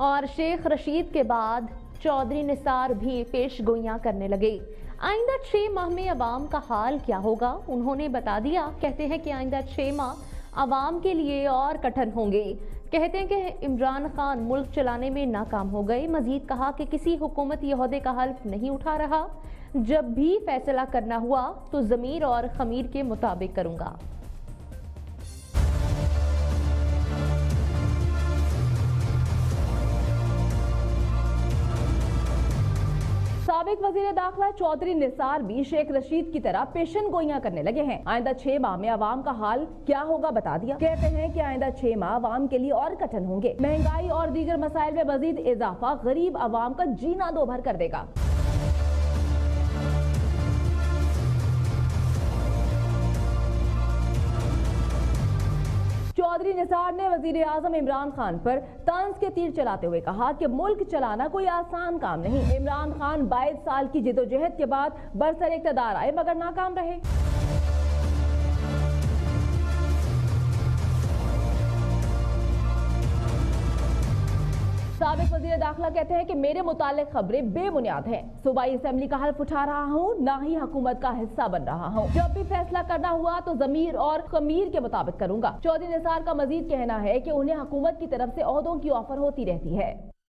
اور شیخ رشید کے بعد چودھری نثار بھی پیش گوئیاں کرنے لگے۔ آئندہ 6 ماہ میں عوام کا حال کیا ہوگا انہوں نے بتا دیا۔ کہتے ہیں کہ آئندہ 6 ماہ عوام کے لیے اور کٹھن ہوں گے۔ کہتے ہیں کہ عمران خان ملک چلانے میں ناکام ہو گئے۔ مزید کہا کہ کسی حکومتی عہدے کا حلف نہیں اٹھا رہا، جب بھی فیصلہ کرنا ہوا تو ضمیر اور خمیر کے مطابق کروں گا۔ سابق وزیر داخلہ چودھری نثار بھی شیخ رشید کی طرح پیشن گوئیاں کرنے لگے ہیں۔ آئندہ 6 ماہ میں عوام کا حال کیا ہوگا بتا دیا۔ کہتے ہیں کہ آئندہ 6 ماہ عوام کے لیے اور کٹھن ہوں گے۔ مہنگائی اور دیگر مسائل میں مزید اضافہ غریب عوام کا جینا دوبھر کر دے گا۔ چودھری نثار نے وزیر اعظم عمران خان پر طنز کے تیر چلاتے ہوئے کہا کہ ملک چلانا کوئی آسان کام نہیں۔ عمران خان 22 سال کی جدوجہد کے بعد برسر اقتدار آئے مگر ناکام رہے۔ سابق وزیر داخلہ کہتے ہیں کہ میرے متعلق خبریں بے بنیاد ہیں۔ صوبائی اسمبلی کا حلف اٹھا رہا ہوں، نہ ہی حکومت کا حصہ بن رہا ہوں۔ جب بھی فیصلہ کرنا ہوا تو ضمیر اور خمیر کے مطابق کروں گا۔ چودھری نثار کا مزید کہنا ہے کہ انہیں حکومت کی طرف سے عہدوں کی آفر ہوتی رہتی ہے۔